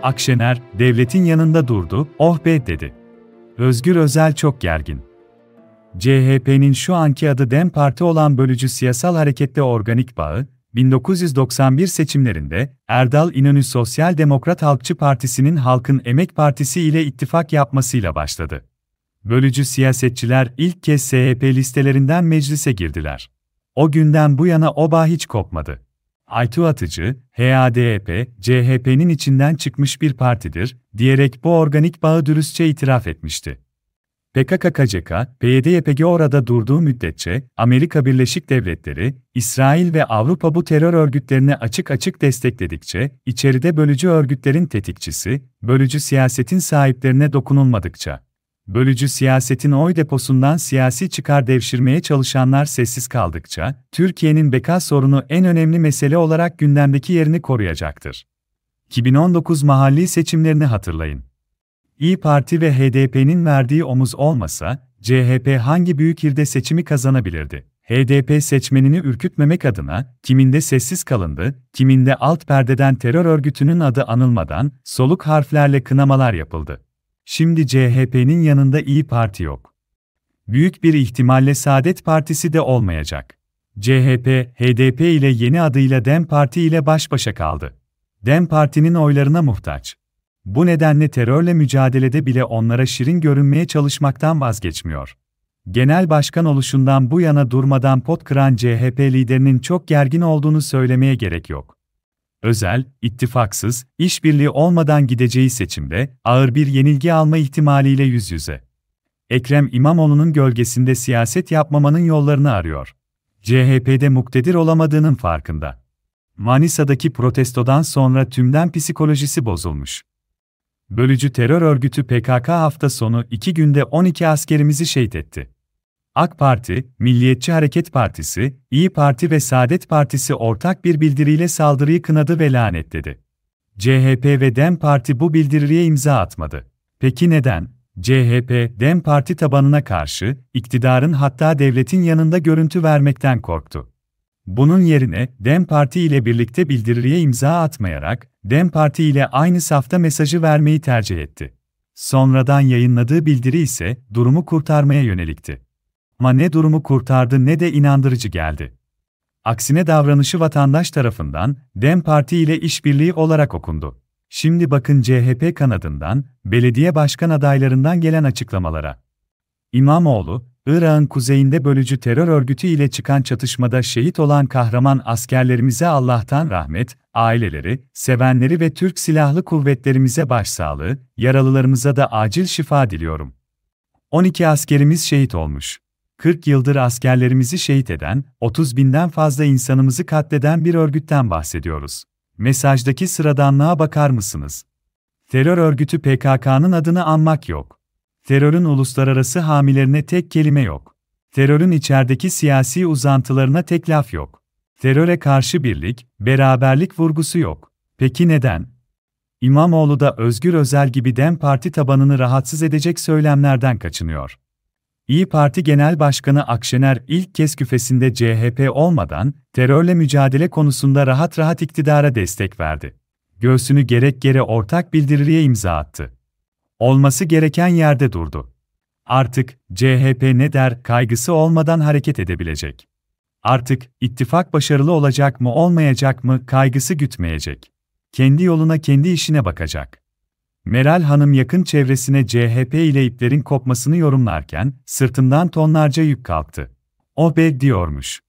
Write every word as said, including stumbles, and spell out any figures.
Akşener, devletin yanında durdu, oh be dedi. Özgür Özel çok gergin. C H P'nin şu anki adı DEM Parti olan bölücü siyasal hareketle organik bağı, bin dokuz yüz doksan bir seçimlerinde Erdal İnönü Sosyal Demokrat Halkçı Partisi'nin Halkın Emek Partisi ile ittifak yapmasıyla başladı. Bölücü siyasetçiler ilk kez S H P listelerinden meclise girdiler. O günden bu yana oba hiç kopmadı. Aytu Atıcı, H A D P, C H P'nin içinden çıkmış bir partidir, diyerek bu organik bağı dürüstçe itiraf etmişti. P K K C K, P Y D Y P G orada durduğu müddetçe, Amerika Birleşik Devletleri, İsrail ve Avrupa bu terör örgütlerini açık açık destekledikçe, içeride bölücü örgütlerin tetikçisi, bölücü siyasetin sahiplerine dokunulmadıkça, bölücü siyasetin oy deposundan siyasi çıkar devşirmeye çalışanlar sessiz kaldıkça, Türkiye'nin beka sorunu en önemli mesele olarak gündemdeki yerini koruyacaktır. iki bin on dokuz mahalli seçimlerini hatırlayın. İYİ Parti ve H D P'nin verdiği omuz olmasa, C H P hangi büyük ilde seçimi kazanabilirdi? H D P seçmenini ürkütmemek adına, kiminde sessiz kalındı, kiminde alt perdeden terör örgütünün adı anılmadan, soluk harflerle kınamalar yapıldı. Şimdi C H P'nin yanında İYİ Parti yok. Büyük bir ihtimalle Saadet Partisi de olmayacak. C H P, H D P ile yeni adıyla DEM Parti ile baş başa kaldı. DEM Parti'nin oylarına muhtaç. Bu nedenle terörle mücadelede bile onlara şirin görünmeye çalışmaktan vazgeçmiyor. Genel başkan oluşundan bu yana durmadan pot kıran C H P liderinin çok gergin olduğunu söylemeye gerek yok. Özel, ittifaksız, işbirliği olmadan gideceği seçimde ağır bir yenilgi alma ihtimaliyle yüz yüze. Ekrem İmamoğlu'nun gölgesinde siyaset yapmamanın yollarını arıyor. C H P'de muktedir olamadığının farkında. Manisa'daki protestodan sonra tümden psikolojisi bozulmuş. Bölücü terör örgütü P K K hafta sonu iki günde on iki askerimizi şehit etti. AK Parti, Milliyetçi Hareket Partisi, İYİ Parti ve Saadet Partisi ortak bir bildiriyle saldırıyı kınadı ve lanetledi. C H P ve DEM Parti bu bildiriye imza atmadı. Peki neden? C H P, DEM Parti tabanına karşı, iktidarın hatta devletin yanında görüntü vermekten korktu. Bunun yerine, DEM Parti ile birlikte bildiriye imza atmayarak, DEM Parti ile aynı safta mesajı vermeyi tercih etti. Sonradan yayınladığı bildiri ise, durumu kurtarmaya yönelikti. Ama ne durumu kurtardı ne de inandırıcı geldi. Aksine davranışı vatandaş tarafından, DEM Parti ile işbirliği olarak okundu. Şimdi bakın C H P kanadından, belediye başkan adaylarından gelen açıklamalara. İmamoğlu, Irak'ın kuzeyinde bölücü terör örgütü ile çıkan çatışmada şehit olan kahraman askerlerimize Allah'tan rahmet, aileleri, sevenleri ve Türk Silahlı Kuvvetlerimize başsağlığı, yaralılarımıza da acil şifa diliyorum. on iki askerimiz şehit olmuş. kırk yıldır askerlerimizi şehit eden, otuz binden fazla insanımızı katleden bir örgütten bahsediyoruz. Mesajdaki sıradanlığa bakar mısınız? Terör örgütü P K K'nın adını anmak yok. Terörün uluslararası hamilerine tek kelime yok. Terörün içerideki siyasi uzantılarına tek laf yok. Teröre karşı birlik, beraberlik vurgusu yok. Peki neden? İmamoğlu da Özgür Özel gibi DEM Parti tabanını rahatsız edecek söylemlerden kaçınıyor. İYİ Parti Genel Başkanı Akşener ilk kez küfesinde C H P olmadan, terörle mücadele konusunda rahat rahat iktidara destek verdi. Göğsünü gerek gere ortak bildiriye imza attı. Olması gereken yerde durdu. Artık, C H P ne der kaygısı olmadan hareket edebilecek. Artık, ittifak başarılı olacak mı olmayacak mı kaygısı gütmeyecek. Kendi yoluna kendi işine bakacak. Meral Hanım yakın çevresine C H P ile iplerin kopmasını yorumlarken, sırtımdan tonlarca yük kalktı. O be diyormuş.